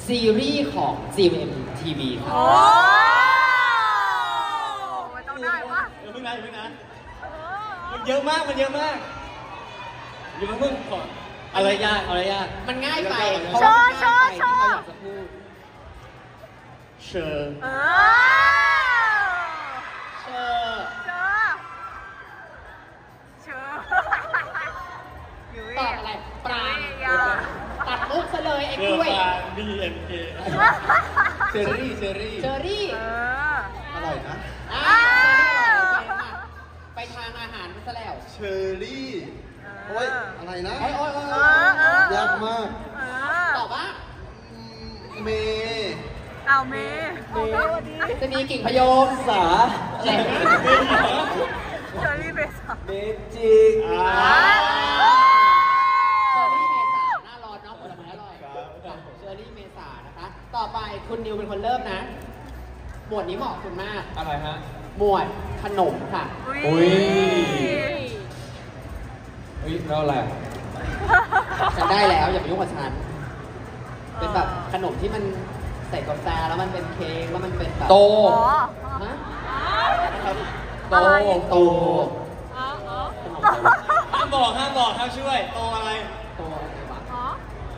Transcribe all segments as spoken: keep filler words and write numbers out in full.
ซีรีส์ของ จี เอ็ม ที วี ครับโอ้ไม่ต้องได้ปะเดี๋ยวเพิ่งนะเดี๋ยวเพิ่งนะมันเยอะมากมันเยอะมากอยู่เพิ่งก่อนอะไรยากอะไรยากมันง่ายไปเพโชราะว่าว์โชง่ายว์ไปโชที่เขาว์อยากจะพูดเชิญเออเชอร์เชอเชออยู่ตอบอะไรปรางยาตัดมุกซะเลยไอ้เรืกอล้วยปลา บี เอ็ม เค เชอรี่เชอรี่เชอรี่เอออร่อยนะอ่าอ้าวโอเคค่ะไปทางอาหารซะแล้วเชอรี่โอ้ยอะไรนะโอ้ยโอ้ยโอ้ยเอโอ้อย เออยากมากเออตอบว่าเมย์เอาเมย์เมย์วันนี้จะมีกิ่งพยมสาอะไรเชอรี่เบสเมจิกอ่าเชอรี่เมษาหน้าร้อนเนาะผลไม้อร่อยเชอรี่เมษานะคะ ต่อไปคุณนิวเป็นคนเริ่มนะ หมวดนี้เหมาะคุณมากอะไรฮะหมวดขนมค่ะอุ๊ย อุ้ยแล้วอะไรฉันได้แล้วอย่าไปยุ่งกับฉัน เป็นแบบขนมที่มันใส่กาแฟแล้วมันเป็นเค้กแล้วมันเป็นแบบโตอ๋อฮะโตโตอ๋ออ๋อขนมห้ามบอกห้ามบอกห้ามช่วย โตอะไรโตอะไรวะอ๋อ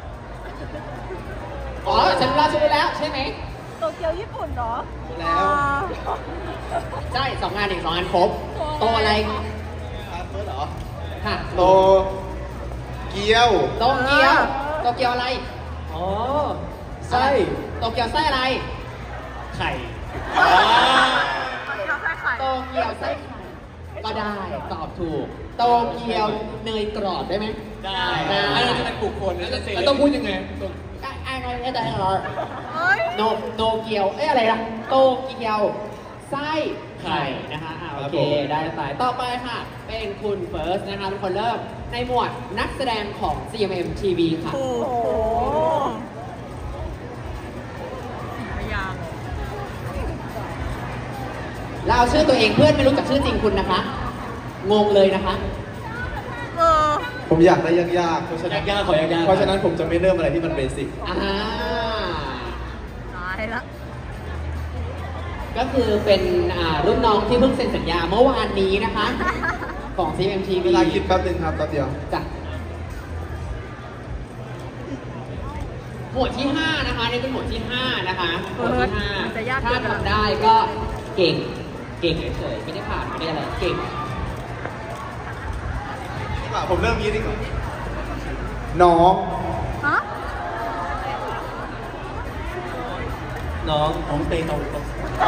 อ๋อฉันรู้แล้วฉันรู้แล้วใช่ไหมโตเกียวญี่ปุ่นเหรอแล้วใช่สองงานอีกสองงานครบโตอะไรครับเฟิร์สเหรอค่ะโต เกียวโตเกียว โตเกียวอะไรอ๋อ ไส้โตเกียวไส้อะไรไข่โตเกียวไส้ไข่โตเกียวไส้ไข่ก็ได้ตอบถูก โตเกียวเนยกรอบได้ไหมได้ได้แล้วจะเป็นกลุ่มคนแล้วจะเสร็จแล้วต้องพูดยังไงไอ้ไอ้ไอ้ไอ้ไอ้เฮ้ยโนโตเกียวเอ้ยอะไรล่ะโตเกียวไส้ไข่นะคะอ่าโอเคได้ไปต่อไปค่ะ เป็นคุณเฟิร์สนะคะเป็นคนเริ่มในหมวดนักแสดงของ ซี เอ็ม เอ็ม ที วี ค่ะโอ้โหพยายามเราเอาชื่อตัวเองเพื่อนไม่รู้จักชื่อจริงคุณนะคะ งงเลยนะคะเออผมอยากได้ยากๆเพราะฉะนั้นยากๆขอยากๆเพราะฉะนั้นผมจะไม่เริ่มอะไรที่มันเบสิกอ่าตายละก็คือเป็นอ่ารุ่นน้องที่เพิ่งเซ็นสัญญาเมื่อวานนี้นะคะ ของ ซี เอ็ม ที วีเวลาคิดแป๊บนึงครับแป๊บเดียวจ้ะหมวดที่ห้านะคะนี่เป็นหมวดที่ห้านะคะหมวดที่ห้าถ้าทำได้ก็เก่ง เก่งเฉยๆไม่ได้ผ่านไม่ได้อะไร เก่งผมเริ่มนี้ดีกว่าน้องฮะน้องน้องเตยโตโต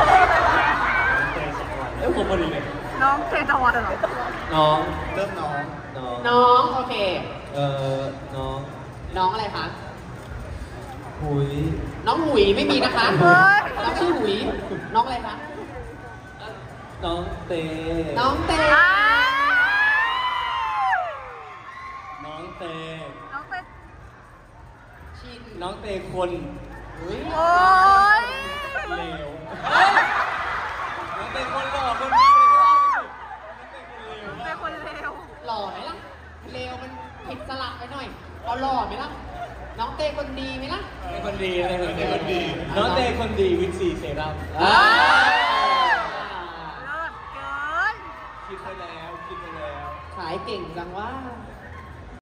เอ้ยผมพอดีเลยน้องเทตะวันเหรอน้องเริ่มน้องน้องน้องโอเคเอ่อ น้องน้องอะไรคะหุยน้องหุยไม่มีนะคะเฮ้ยน้องชื่อหุย น้องอะไรคะน้องเตน้องเตอ้าน้องเตน้องเป็นชินน้องเตคนหุยโอ้ยเลวน้องเตคนหล่อคนดีเลยก็ได้เป็นคนเลวหล่อไหมล่ะเลวมันผิดสลักไปหน่อยเอาหล่อไหมล่ะ น้องเตคนดีไหมล่ะเป็นคนดีเป็นคนดีคนดี น้องเตคนดีวิตซีเซรั่มอ่าเลิศเกินคิดไปแล้วคิดไปแล้วขายเก่งจังว่าข